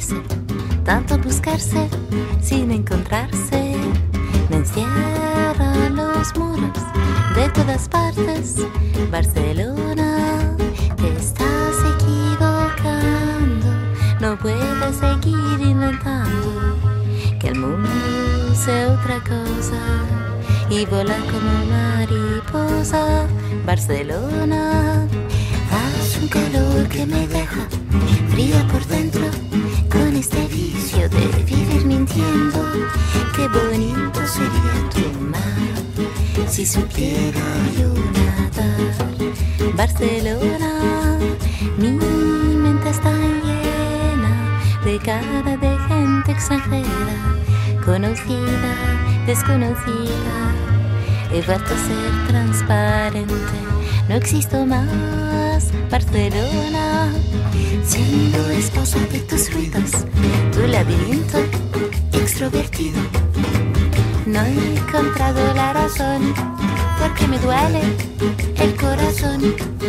perderse, tanto buscarse sin encontrarse. No encierran los muros de todas partes. Barcelona, te estás equivocando. No puedes seguir inventando que el mundo sea otra cosa y volar como mariposa. Barcelona, haz un calor que me deja fría por dentro, con este vicio de vivir mintiendo. Qué bonito sería tu mar si supiera yo nadar. Barcelona, mi mente está llena de cara de gente extranjera, conocida, desconocida. He vuelto a ser transparente, no existo más. Barcelona, siendo esposa de tus ruidos, tu laberinto extrovertido. No he encontrado la razón, porque me duele el corazón,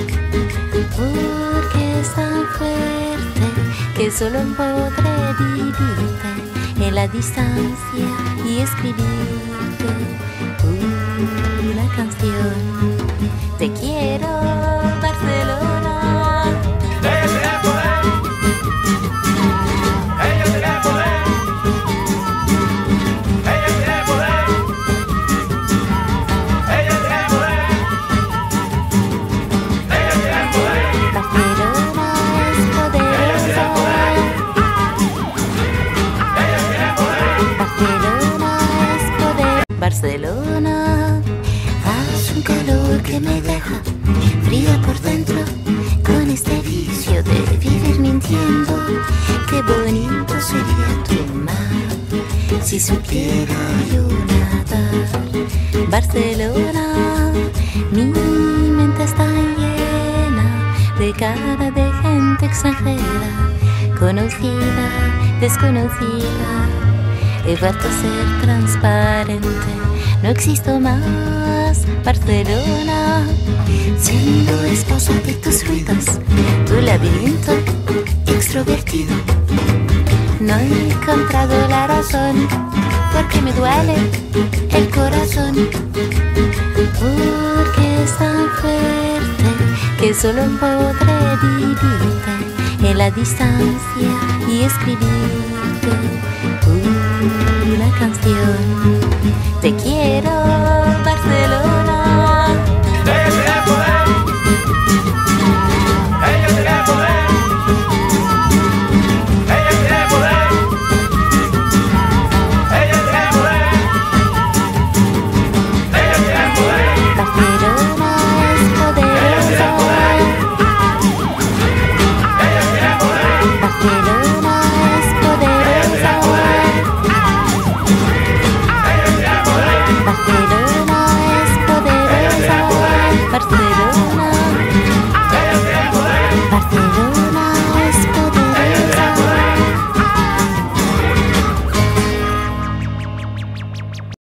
porque es tan fuerte que solo podré vivirte en la distancia y escribirte una canción. Te quiero, Barcelona. Ella tiene poder. Ella tiene poder. Ella tiene poder. Ella tiene poder. Ella tiene poder. Barcelona es poderosa. Ella tiene poder. Barcelona es poder. Barcelona, haz un calor que me deja fría por dentro, con este vicio de vivir mintiendo. Qué bonito sería tu mar si supiera yo nadar. Barcelona, mi mente está llena de cara de gente extranjera, conocida, desconocida. He vuelto a ser transparente, no existo más. Barcelona, siendo esposa de tus ruidos, tu laberinto extrovertido. No he encontrado la razón, porque me duele el corazón, porque es tan fuerte que solo podré vivirte en la distancia y escribirte una canción. Te quiero, Barcelona. Ella tiene poder. Ella tiene poder. Ella tiene poder. Ella tiene poder. Ella tiene poder. Barcelona es poderosa. Ella tiene poder. Barcelona es poderosa. Barcelona es poderosa. Barcelona.